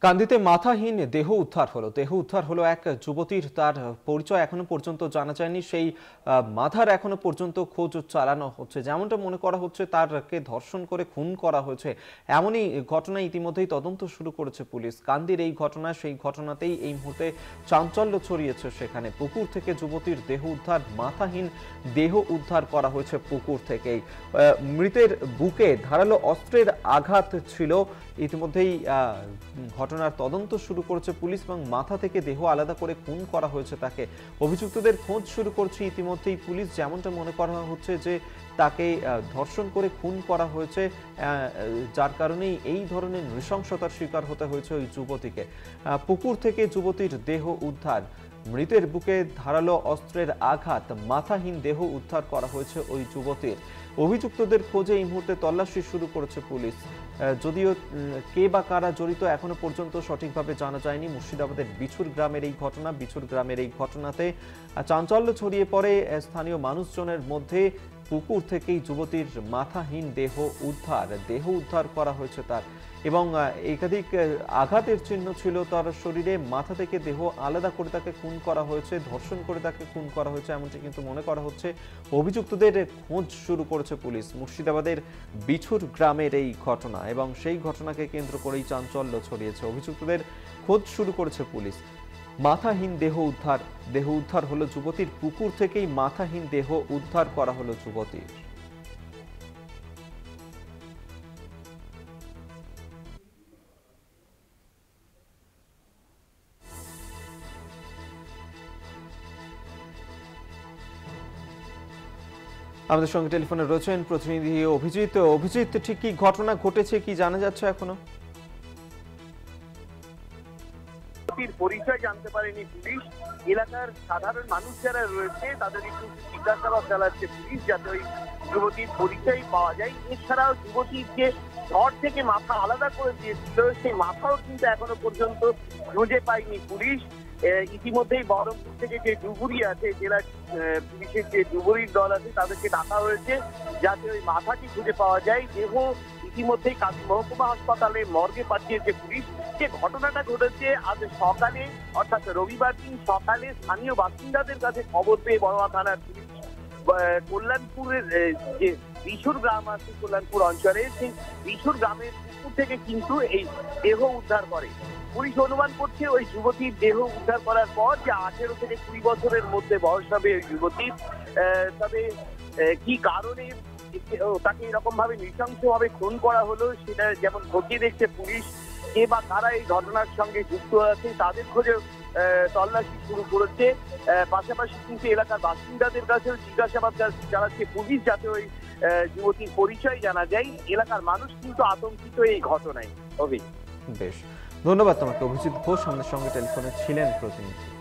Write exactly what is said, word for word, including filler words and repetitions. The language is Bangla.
কান্দিতে মাথাহীন দেহ উদ্ধার হলো দেহ উদ্ধার হলো এক যুবতীর। তার পরিচয় এখনো পর্যন্ত জানা যায়নি। সেই মাথার এখনো পর্যন্ত খোঁজ চালানো হচ্ছে। যেমনটা মনে করা হচ্ছে তারকে ধর্ষণ করে খুন করা হয়েছে, এমনই ঘটনা ইতিমধ্যেই তদন্ত শুরু করেছে পুলিশ। কান্দির এই ঘটনা, সেই ঘটনাতেই এই মুহূর্তে চাঞ্চল্য ছড়িয়েছে সেখানে। পুকুর থেকে যুবতীর দেহ উদ্ধার, মাথাহীন দেহ উদ্ধার করা হয়েছে পুকুর থেকেই। মৃতের বুকে ধারালো অস্ত্রের আঘাত ছিল। ইতিমধ্যেই ঘটনার তদন্ত শুরু করেছে পুলিশ এবং মাথা থেকে দেহ আলাদা করে খুন করা হয়েছে তাকে। অভিযুক্তদের খোঁজ শুরু করছে ইতিমধ্যেই পুলিশ। যেমনটা মনে করা হচ্ছে যে তাকে ধর্ষণ করে খুন করা হয়েছে, যার কারণেই এই ধরনের নৃশংসতার শিকার হতে হয়েছে ওই যুবতীকে। পুকুর থেকে যুবতীর দেহ উদ্ধার, মৃতের বুকে ধারালো অস্ত্রের আঘাত, মাথাহীন দেহ উদ্ধার করা হয়েছে ওই যুবতীর। অভিযুক্তদের খোঁজে এই মুহূর্তে তল্লাশি শুরু করেছে পুলিশ। যদিও কে বা কারা জড়িত এখনো পর্যন্ত সঠিকভাবে জানা যায়নি। মুর্শিদাবাদের বিছুর গ্রামের এই ঘটনা। বিছুর গ্রামের এই ঘটনাতে চাঞ্চল্য ছড়িয়ে পড়ে স্থানীয় মানুষজনের মধ্যে। পুকুর থেকেই যুবতীর মাথাহীন দেহ উদ্ধার দেহ উদ্ধার করা হয়েছে তার, এবং একাধিক আঘাতের চিহ্ন ছিল তার শরীরে। মাথা থেকে দেহ আলাদা করে তাকে খুন করা হয়েছে, ধর্ষণ করে তাকে খুন করা হয়েছে, এমনটি কিন্তু মনে করা হচ্ছে। অভিযুক্তদের খোঁজ শুরু করেছে পুলিশ। মুর্শিদাবাদের বিছুর গ্রামের এই ঘটনা, এবং সেই ঘটনাকে কেন্দ্র করেই চাঞ্চল্য ছড়িয়েছে। অভিযুক্তদের খোঁজ শুরু করেছে পুলিশ। মাথাহীন দেহ উদ্ধার দেহ উদ্ধার হলো যুবতীর। পুকুর থেকেই মাথাহীন দেহ উদ্ধার করা হলো যুবতীর। আমাদের সঙ্গে টেলিফোনে রয়েছেন প্রতিনিধি অভিজিৎ। অভিজিৎ, ঠিক কি ঘটনা ঘটেছে, কি জানা যাচ্ছে এখনো? পরিচয় জানতে পারেনি পুলিশ। এলাকার সাধারণ মানুষ যারা রয়েছে তাদের একটু জিজ্ঞাসাবাদ চালাচ্ছে পুলিশ, যাতে ওই যুবতীর পরিচয় পাওয়া যায়। এছাড়াও যুবতীর যে ঘর থেকে মাথা আলাদা করে দিয়েছিল, সেই মাথাও কিন্তু এখনো পর্যন্ত খুঁজে পায়নি পুলিশ। ইতিমধ্যেই বহরমপুর থেকে যে ডুবুরি আছে, জেলা পুলিশের যে ডুবুরির দল আছে, তাদেরকে ডাকা হয়েছে যাতে ওই মাথাটি খুঁজে পাওয়া যায়। দেহ ইতিমধ্যেই কান্দি মহকুমা হাসপাতালে মর্গে পাঠিয়েছে পুলিশ। যে ঘটনাটা ঘটেছে আজ সকালে, অর্থাৎ রবিবার দিন সকালে, স্থানীয় বাসিন্দাদের কাছে খবর পেয়ে বড়োয়া থানার পুলিশ কল্যাণপুরের যে বিছুর গ্রাম আছে কল্যাণপুর অঞ্চলে, সেই বিছুর গ্রামের পুকুর থেকে কিন্তু এই দেহ উদ্ধার করে। পুলিশ অনুমান করছে ওই যুবতীর দেহ উদ্ধার করার পর যে আঠেরো থেকে কুড়ি বছরের মধ্যে বয়স হবে ওই যুবতীর। তবে কি কারণে তাকে এরকম ভাবে নৃশংস ভাবে খুন করা হলো সেটা যেমন খতিয়ে দেখছে পুলিশ। কে বা কারা এই ঘটনার সঙ্গে যুক্ত আছে তাদের খোঁজে তল্লাশি শুরু করেছে। পাশাপাশি কিন্তু এলাকার বাসিন্দাদের কাছেও জিজ্ঞাসাবাদ চালাচ্ছে পুলিশ, যাতে ওই যুবতীর পরিচয় জানা যায়। এলাকার মানুষ কিন্তু আতঙ্কিত এই ঘটনায়। অভি, বেশ, ধন্যবাদ তোমাকে অভিজিৎ ঘোষ, আমাদের সঙ্গে টেলিফোনে ছিলেন প্রতিনিধি।